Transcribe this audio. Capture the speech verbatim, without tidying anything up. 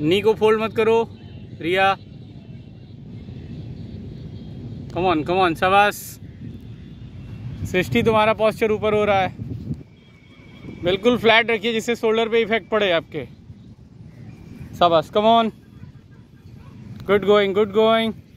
नी को फोल्ड मत करो रिया। कम ऑन कम ऑन, शाबाश। सृष्टि तुम्हारा पोस्चर ऊपर हो रहा है, बिल्कुल फ्लैट रखिए जिससे शोल्डर पे इफेक्ट पड़े आपके। शाबाश, come on, good going good going.